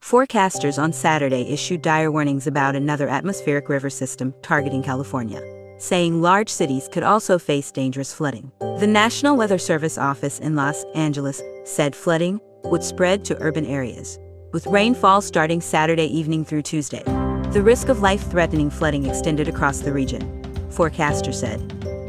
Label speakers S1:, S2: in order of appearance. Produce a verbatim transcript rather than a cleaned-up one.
S1: Forecasters on Saturday issued dire warnings about another atmospheric river system targeting California, saying large cities could also face dangerous flooding. The National Weather Service office in Los Angeles said flooding would spread to urban areas, with rainfall starting Saturday evening through Tuesday. The risk of life-threatening flooding extended across the region, forecasters said.